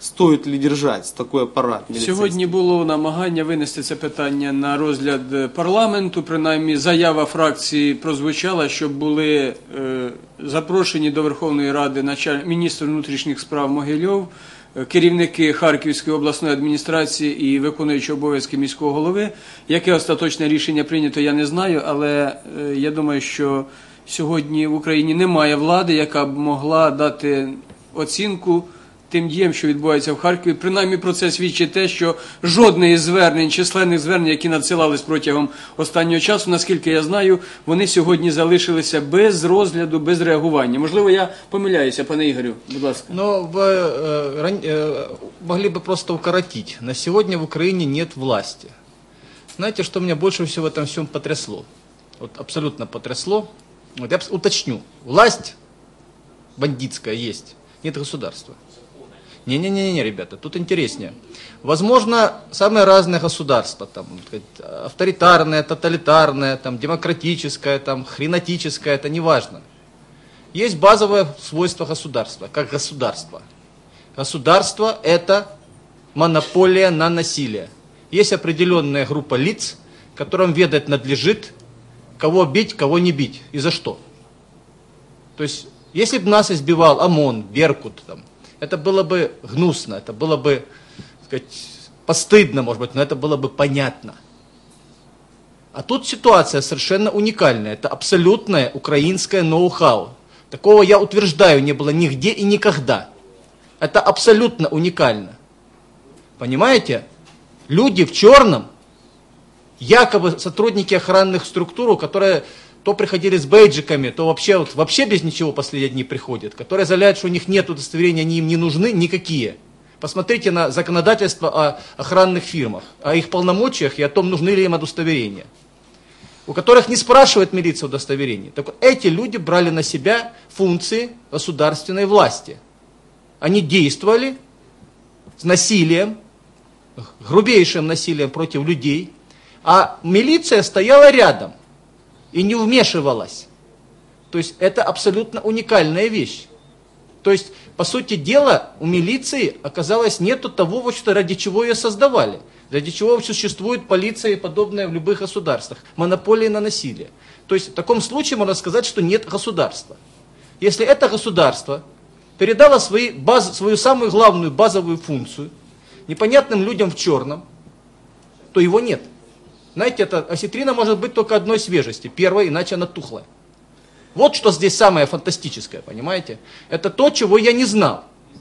стоит ли держать такой апарат міліцейський? Сьогодні було намагання винести це питання на розгляд парламенту, принаймні заява фракції прозвучала, щоб були запрошені до Верховної Ради міністр внутрішніх справ Могильов, керівники Харківської обласної адміністрації і виконуючі обов'язки міського голови. Яке остаточне рішення прийнято, я не знаю, але я думаю, що сьогодні в Україні немає влади, яка б могла дати оцінку тим діям, що відбуваються в Харкові. Принаймні про це свідчить те, що жодне із звернень, численних звернень, які надсилались протягом останнього часу, наскільки я знаю, вони сьогодні залишилися без розгляду, без реагування. Можливо, я помиляюся, пане Ігорю, будь ласка. Но вы могли бы просто укоротить. На сегодня в Украине нет власти. Знаете, что меня больше всего в этом всем потрясло? Вот абсолютно потрясло. Вот я уточню. Власть бандитская есть, нет государства. Не-не-не, ребята, тут интереснее. Возможно, самые разные государства, там, авторитарное, тоталитарное, там, демократическое, там, хренотическое, это не важно. Есть базовое свойство государства, как государство. Государство – это монополия на насилие. Есть определенная группа лиц, которым ведать надлежит, кого бить, кого не бить, и за что. То есть, если бы нас избивал ОМОН, Беркут, там, это было бы гнусно, это было бы, так сказать, постыдно, может быть, но это было бы понятно. А тут ситуация совершенно уникальная. Это абсолютное украинское ноу-хау. Такого, я утверждаю, не было нигде и никогда. Это абсолютно уникально. Понимаете? Люди в черном, якобы сотрудники охранных структур, которые то приходили с бейджиками, то вообще без ничего последние дни приходят, которые заявляют, что у них нет удостоверения, они им не нужны никакие. Посмотрите на законодательство о охранных фирмах, о их полномочиях и о том, нужны ли им удостоверения. У которых не спрашивает милиция удостоверений. Так вот, эти люди брали на себя функции государственной власти. Они действовали с насилием, грубейшим насилием против людей, а милиция стояла рядом и не вмешивалась. То есть это абсолютно уникальная вещь. То есть, по сути дела, у милиции оказалось нету того, что ради чего ее создавали. Ради чего существует полиция и подобное в любых государствах. Монополия на насилие. То есть в таком случае можно сказать, что нет государства. Если это государство передало свою самую главную базовую функцию непонятным людям в черном, то его нет. Знаете, эта осетрина может быть только одной свежести. Первой, иначе она тухлая. Вот что здесь самое фантастическое, понимаете? Это то, чего я не знал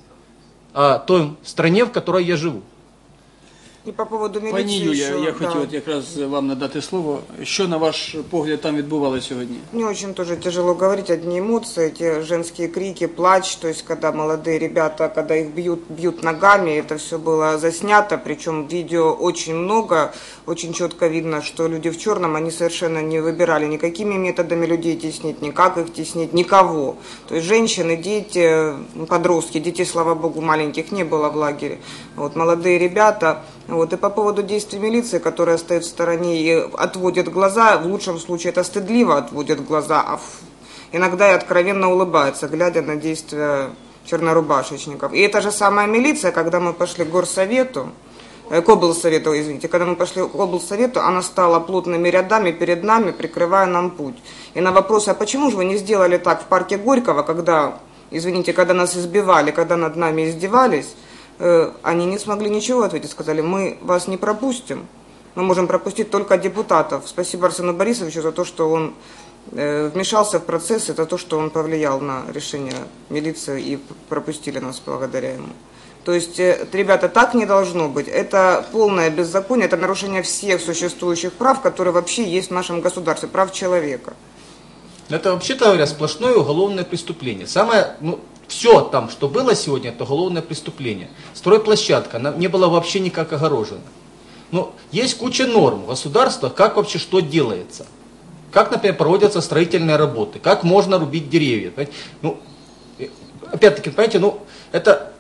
о той стране, в которой я живу. І по поводу міліції, Пані Юлія, я хотів якраз вам надати слово. Що, на ваш погляд, там відбувалося сьогодні? Мне очень тоже тяжело говорить, одни эмоции, эти женские крики, плач, то есть когда молодые ребята, когда их бьют ногами, это все было заснято, причем видео очень много, очень четко видно, что люди в черном, они совершенно не выбирали никакими методами людей теснить, никак их теснить, никого. То есть женщины, дети, подростки, детей, слава богу, маленьких не было в лагере. Вот молодые ребята. Вот. И по поводу действий милиции, которая стоит в стороне и отводит глаза, в лучшем случае это стыдливо отводит глаза, а иногда и откровенно улыбается, глядя на действия чернорубашечников. И эта же самая милиция, когда мы пошли к горсовету, к облсовету, извините, когда мы пошли к облсовету, она стала плотными рядами перед нами, прикрывая нам путь. И на вопрос, а почему же вы не сделали так в парке Горького, когда, извините, когда нас избивали, когда над нами издевались, они не смогли ничего ответить, сказали, мы вас не пропустим, мы можем пропустить только депутатов. Спасибо Арсену Борисовичу за то, что он вмешался в процесс, и за то, что он повлиял на решение милиции и пропустили нас благодаря ему. То есть, ребята, так не должно быть. Это полное беззаконие, это нарушение всех существующих прав, которые вообще есть в нашем государстве, прав человека. Это, вообще-то говоря, сплошное уголовное преступление. Все там, что было сегодня, это уголовное преступление. Стройплощадка, она не была вообще никак огорожена. Но есть куча норм в государствах, как вообще что делается. Как, например, проводятся строительные работы, как можно рубить деревья. Опять-таки, понимаете, это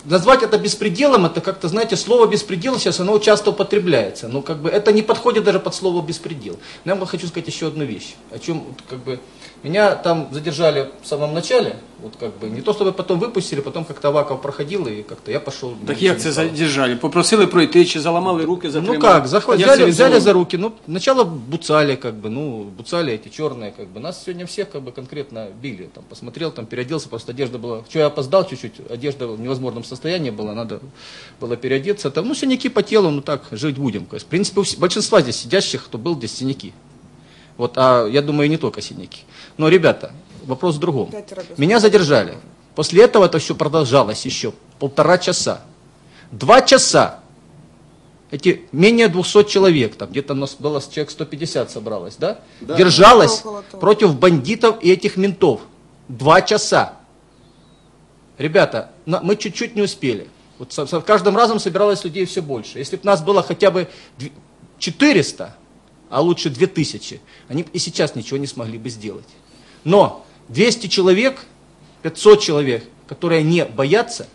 назвать это беспределом, это как-то, знаете, слово беспредел сейчас, оно часто употребляется. Но как бы это не подходит даже под слово беспредел. Но я вам хочу сказать еще одну вещь. О чем, как бы, меня там задержали в самом начале, вот как бы, не то чтобы потом выпустили, потом как-то Аваков проходил, и как-то я пошел. Так як це задержали? Попросили пройти, чи заламали руки, затримали? Ну как, взяли за руки, ну, сначала буцали, как бы, ну, буцали эти черные, как бы, нас сегодня всех, как бы, конкретно били, там, посмотрел, там, переоделся, просто одежда была, что я опоздал чуть-чуть, одежда в невозможном состоянии была, надо было переодеться, там, ну, синяки по телу, ну, так, жить будем, в принципе, у большинства здесь сидящих, кто был, здесь синяки, вот, а я думаю, не только синяки, но, ребята, вопрос в другом, меня задержали, после этого это все продолжалось еще 1,5 часа, 2 часа, эти менее 200 человек, там где-то у нас было человек 150 собралось, да? Держалась против бандитов и этих ментов. 2 часа. Ребята, мы чуть-чуть не успели. Вот с каждым разом собиралось людей все больше. Если бы нас было хотя бы 400, а лучше 2000, они и сейчас ничего не смогли бы сделать. Но 200 человек, 500 человек, которые не боятся,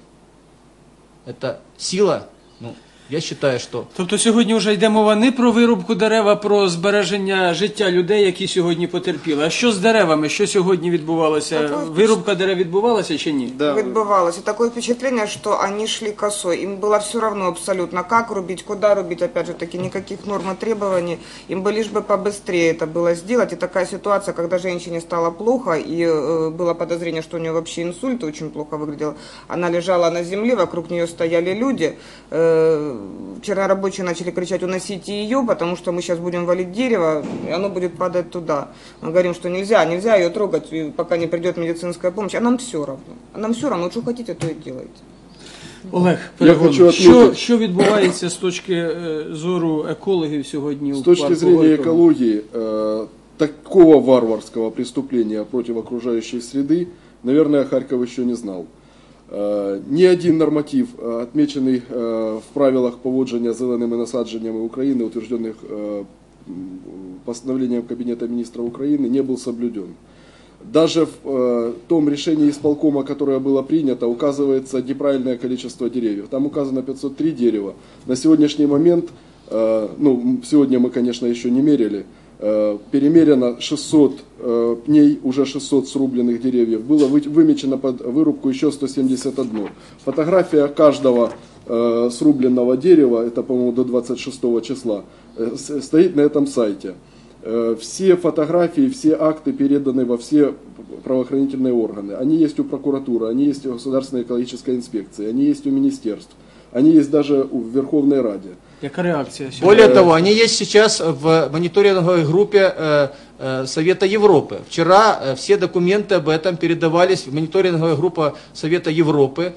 это сила, ну, я считаю, що... Тобто сьогодні вже йде мова не про вирубку дерев, а про збереження життя людей, які сьогодні потерпіли. А що з деревами? Що сьогодні відбувалося? Вирубка дерев відбувалася чи ні? Да. Відбувалося. И такое впечатление, что они шли косой. Им было все равно абсолютно, как рубить, куда рубить, опять же таки, никаких норм и требований. Им бы лишь бы побыстрее это было сделать. И такая ситуация, когда женщине стало плохо, и было подозрение, что у нее вообще инсульт, очень плохо выглядел. Она лежала на земле, вокруг нее стояли люди. Вчера рабочие начали кричать: уносите ее, потому что мы сейчас будем валить дерево, и оно будет падать туда. Мы говорим, что нельзя ее трогать, пока не придет медицинская помощь. А нам все равно. А нам все равно, что хотите, то и делайте. Олег, що відбувається з точки зору екологів сьогодні у парку Горького? С точки зрения экологии, такого варварского преступления против окружающей среды, наверное, Харьков еще не знал. Ни один норматив, отмеченный в правилах поводження зеленими насадженнями України, утвержденных постановлением Кабинета министров Украины, не был соблюден. Даже в том решении исполкома, которое было принято, указывается неправильное количество деревьев. Там указано 503 дерева. На сегодняшний момент, ну, сегодня мы, конечно, еще не мерили, перемерено 600 пней, уже 600 срубленных деревьев. Было вымечено под вырубку еще 171. Фотография каждого срубленного дерева, это, по-моему, до 26 числа, стоит на этом сайте. Все фотографии, все акты переданы во все правоохранительные органы. Они есть у прокуратуры, они есть у Государственной экологической инспекции, они есть у министерств, они есть даже в Верховной Раде. Яка реакция? Более того, они есть сейчас в мониторинговой группе Совета Европы. Вчера все документы об этом передавались в мониторинговую группу Совета Европы.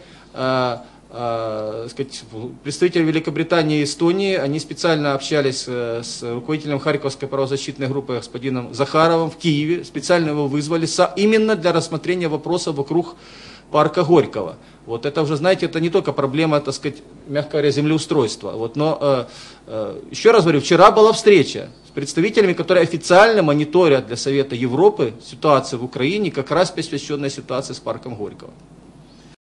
Представители Великобритании и Эстонии, они специально общались с руководителем Харьковской правозащитной группы господином Захаровым в Киеве, специально его вызвали именно для рассмотрения вопросов вокруг парка Горького. Вот это уже, знаете, это не только проблема, так сказать, мягко говоря, землеустройства. Вот, но еще раз говорю, вчера была встреча с представителями, которые официально мониторят для Совета Европы ситуацию в Украине, как раз посвященная ситуации с парком Горького.